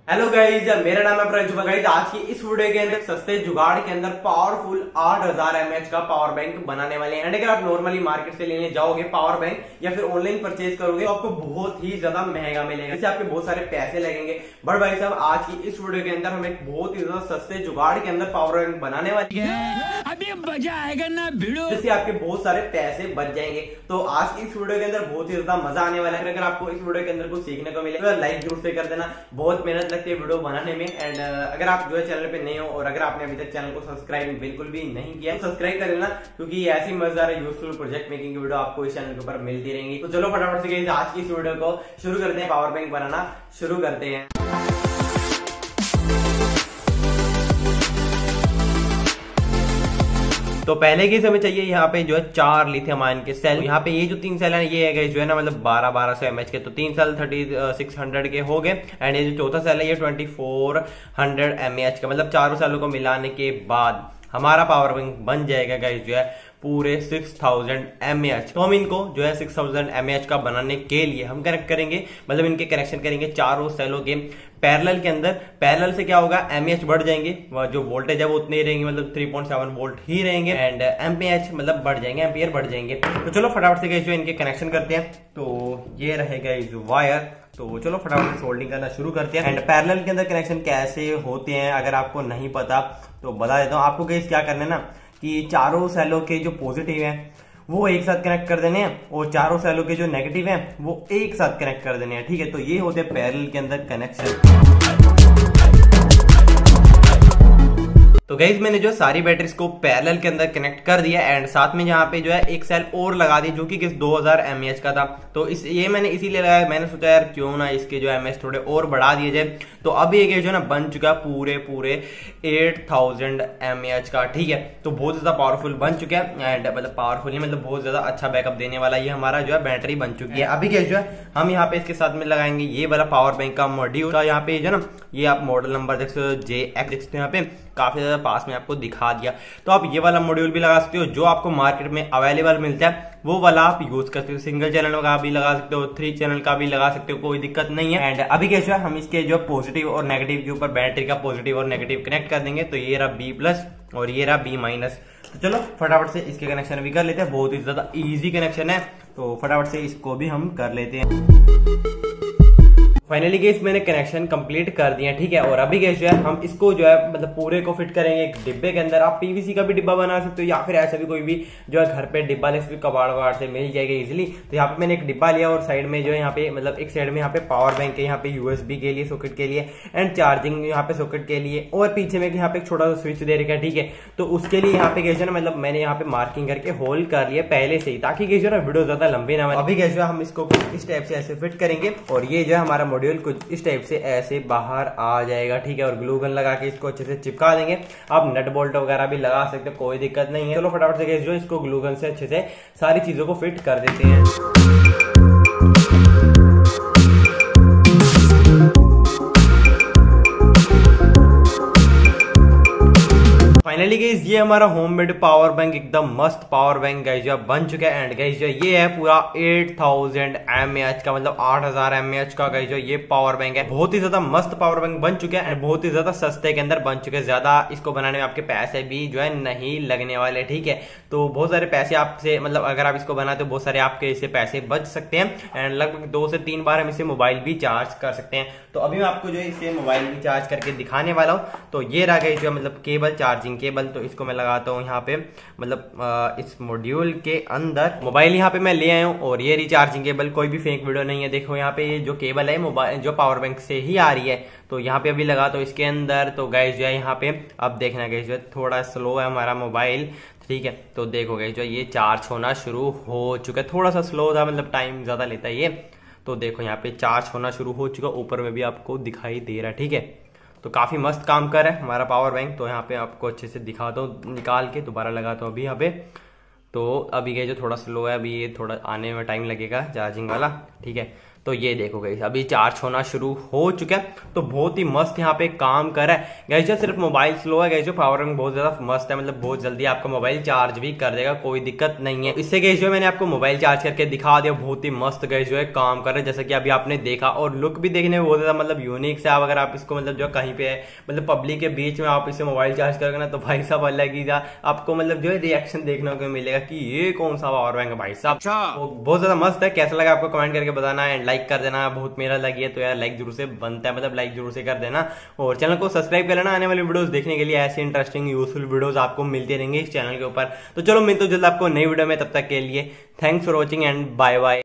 Hello guys, मेरा नाम है प्रज्वल। गाइज आज की इस वीडियो के अंदर सस्ते जुगाड़ के अंदर पावरफुल 8000 mAh का पावर बैंक बनाने वाले हैं। एंड अगर आप नॉर्मली मार्केट से लेने जाओगे पावर बैंक या फिर ऑनलाइन परचेज करोगे तो आपको बहुत ही ज्यादा महंगा मिलेगा, इससे आपके बहुत सारे पैसे लगेंगे। बट भाई साहब आज की इस वीडियो के अंदर हम एक बहुत ही ज्यादा सस्ते जुगाड़ के अंदर पावर बैंक बनाने वाले हैं, अभी मजा आएगा ना भिड़ो, जिससे आपके बहुत सारे पैसे बच जाएंगे। तो आज की इस वीडियो के अंदर बहुत ही ज्यादा मजा आने वाला है। अगर आपको इस वीडियो के अंदर कुछ सीखने को मिले तो लाइक जरूर से कर देना, बहुत मेहनत लगती है वीडियो बनाने में। एंड अगर आप जो है चैनल पे नए हो और अगर आपने अभी तक चैनल को सब्सक्राइब बिल्कुल भी नहीं किया तो सब्सक्राइब कर लेना, क्योंकि ऐसी मजेदार यूजफुल प्रोजेक्ट मेकिंग की वीडियो आपको इस चैनल के ऊपर मिलती रहेंगी। तो चलो फटाफट से आज की इस वीडियो को शुरू करते हैं, पावर बैंक बनाना शुरू करते हैं। तो पहले की हमें चाहिए यहाँ पे जो है 4 लिथियम आयन के सेल। यहाँ पे ये जो 3 सेल है ये है जो है ना मतलब 1200 mAh के, तो 3 सेल 3600 के हो गए। एंड ये जो चौथा सेल है ये 2400 mAh का, मतलब चारों सेलों को मिलाने के बाद हमारा पावर बैंक बन जाएगा गाइस जो है पूरे 6000 mAh। तो हम इनको जो है 6000 mAh का बनाने के लिए हम कनेक्ट करेंगे, मतलब इनके कनेक्शन करेंगे चारों सेलों के पैरेलल के अंदर। पैरेलल से क्या होगा, mAh बढ़ जाएंगे, जो वोल्टेज है वो उतने ही रहेंगे, मतलब 3.7 वोल्ट ही रहेंगे। एंड mAh मतलब बढ़ जाएंगे, एम्पियर बढ़ जाएंगे। तो चलो फटाफट से जो इनके कनेक्शन करते हैं। तो ये रहेगा इस वायर, तो चलो फटाफट से सोल्डिंग करना शुरू करते हैं। एंड पैरेलल के अंदर कनेक्शन कैसे होते हैं अगर आपको नहीं पता तो बता देता हूँ आपको। गाइस क्या करना है ना कि चारों सेलों के जो पॉजिटिव हैं वो एक साथ कनेक्ट कर देने हैं और चारों सेलों के जो नेगेटिव हैं वो एक साथ कनेक्ट कर देने हैं, ठीक है। तो ये होते हैं पैरेलल के अंदर कनेक्शन। तो गाइज मैंने जो सारी बैटरीज को पैरेलल के अंदर कनेक्ट कर दिया एंड साथ में यहाँ पे जो है एक सेल और लगा दी जो कि 2000 mAh का था। तो ये मैंने इसीलिए लगाया, मैंने सोचा यार क्यों ना इसके जो mAh थोड़े और बढ़ा दिए जाए। तो अब ये जो है ना बन चुका पूरे 8000 mAh का, ठीक है। तो बहुत ज्यादा पावरफुल बन चुका है एंड मतलब पावरफुल ही मतलब बहुत ज्यादा अच्छा बैकअप देने वाला ये हमारा जो है बैटरी बन चुकी है। अभी क्या जो है हम यहाँ पे इसके साथ में लगाएंगे ये वाला पावर बैंक का मॉड्यूल का। यहाँ पे जो है ना ये आप मॉडल नंबर देख सकते हो JX देख सकते हो, यहाँ पे काफी ज्यादा पास में आपको दिखा दिया। तो आप ये वाला मॉड्यूल भी लगा सकते हो, जो आपको मार्केट में अवेलेबल मिलता है वो वाला आप यूज कर सकते हो। सिंगल चैनल का भी लगा सकते हो, 3 चैनल का भी लगा सकते हो, कोई दिक्कत नहीं है। एंड अभी कैसे है हम इसके जो पॉजिटिव और नेगेटिव के ऊपर बैटरी का पॉजिटिव और नेगेटिव कनेक्ट कर देंगे। तो ये रहा B+ और ये रहा B-। तो चलो फटाफट से इसके कनेक्शन भी कर लेते हैं, बहुत ही ज्यादा इजी कनेक्शन है। तो फटाफट से इसको भी हम कर लेते हैं। फाइनली गाइस मैंने कनेक्शन कंप्लीट कर दिया, ठीक है। और अभी गाइस जो है हम इसको जो है मतलब पूरे को फिट करेंगे एक डिब्बे के अंदर। आप PVC का भी डिब्बा बना सकते हो या फिर ऐसा भी कोई भी जो है घर पे डिब्बा ले सकते हो, कबाड़ वबाड़ से मिल जाएगा इजिली। तो यहाँ पे मैंने एक डिब्बा लिया और साइड में जो है यहाँ पे मतलब एक साइड में यहाँ पे पावर बैंक है, यहाँ पे USB के लिए सॉकेट के लिए एंड चार्जिंग यहाँ पे सॉकेट के लिए, और पीछे में यहाँ पे एक छोटा सा स्विच दे रखा है, ठीक है। तो उसके लिए यहाँ पे गाइस जो मतलब मैंने यहाँ पे मार्किंग करके होल कर लिया पहले से ही, ताकि गाइस जो है वीडियो ज्यादा लंबी ना बने। अभी गाइस जो हम इसको इस टाइप से ऐसे फिट करेंगे और ये जो है हमारा मॉड्यूल कुछ इस से ऐसे बाहर आ जाएगा, ठीक है। और ग्लू गन लगा के इसको अच्छे से चिपका देंगे। आप नट बोल्ट वगैरह भी लगा सकते हो, कोई दिक्कत नहीं है। चलो फटाफट से जो इसको ग्लू गन से अच्छे से सारी चीजों को फिट कर देते हैं। फाइनली गाइस ये हमारा होममेड पावर बैंक एकदम मस्त पावर बैंक गाइस जो बन चुका है। एंड गाइस जो ये है पूरा 8000 mAh का, मतलब 8000 mAh का गाइस जो ये पावर बैंक है। बहुत ही ज्यादा मस्त पावर बैंक बन चुका है एंड बहुत ही ज्यादा सस्ते के अंदर बन चुके हैं। ज्यादा इसको बनाने में आपके पैसे भी जो है नहीं लगने वाले, ठीक है। तो बहुत सारे पैसे आपसे मतलब अगर आप इसको बनाते हो बहुत सारे आपके इससे पैसे बच सकते हैं। एंड लगभग 2 से 3 बार हम इसे मोबाइल भी चार्ज कर सकते हैं। तो अभी मैं आपको जो है इसे मोबाइल भी चार्ज करके दिखाने वाला हूँ। तो ये रहा गाइस जो मतलब केबल, चार्जिंग केबल। तो इसको मैं लगाता हूँ यहाँ पे मतलब इस मॉड्यूल के अंदर। मोबाइल यहाँ पे मैं ले आया हूँ और ये रिचार्जिंग केबल, कोई भी फेक वीडियो नहीं है। देखो यहाँ पे ये जो केबल है मोबाइल जो पावर बैंक से ही आ रही है। तो यहाँ पे अभी लगाता हूँ इसके अंदर। तो गाइस जो है यहाँ पे अब देखना गाइस जो है थोड़ा स्लो है हमारा मोबाइल, ठीक है। तो देखो गाइस जो ये चार्ज होना शुरू हो चुका है, थोड़ा सा स्लो था मतलब टाइम ज्यादा लेता है ये। तो देखो यहाँ पे चार्ज होना शुरू हो चुका, ऊपर में भी आपको दिखाई दे रहा है, ठीक है। तो काफी मस्त काम कर रहा है हमारा पावर बैंक। तो यहाँ पे आपको अच्छे से दिखाता हूँ, निकाल के दोबारा लगाता हूँ अभी यहाँ पे। तो अभी ये जो थोड़ा स्लो है, अभी ये थोड़ा आने में टाइम लगेगा चार्जिंग वाला, ठीक है। तो ये देखो गाइस अभी चार्ज होना शुरू हो चुका है, तो बहुत ही मस्त यहाँ पे काम कर रहा है गाइस। जो सिर्फ मोबाइल स्लो है गाइस, जो पावर बैंक बहुत ज्यादा मस्त है, मतलब बहुत जल्दी आपका मोबाइल चार्ज भी कर देगा, कोई दिक्कत नहीं है। इससे गाइस जो मैंने आपको मोबाइल चार्ज करके दिखा दिया, बहुत ही मस्त गाइस जो है काम कर रहा है, जैसा कि अभी आपने देखा। और लुक भी देखने में बहुत ज्यादा मतलब यूनिक से, अगर आप इसको मतलब जो कहीं पे है मतलब पब्लिक के बीच में आप इसे मोबाइल चार्ज करोगे ना, तो भाई साहब अलग ही आपको मतलब जो है रिएक्शन देखने को मिलेगा कि ये कौन सा पावर बैंक है भाई साहब। तो बहुत ज्यादा मस्त है। कैसा लगा आपको कमेंट करके बताना, एंड लाइक कर देना। बहुत मेरा लगी है तो यार लाइक जरूर से बनता है, मतलब लाइक जरूर से कर देना, और चैनल को सब्सक्राइब कर लेना। आने वाली वीडियोस देखने के लिए ऐसे इंटरेस्टिंग यूजफुल वीडियोस आपको मिलती रहेंगी इस चैनल के ऊपर। तो चलो मिलते हैं जल्द आपको नई वीडियो में, तब तक के लिए thanks for watching and bye bye.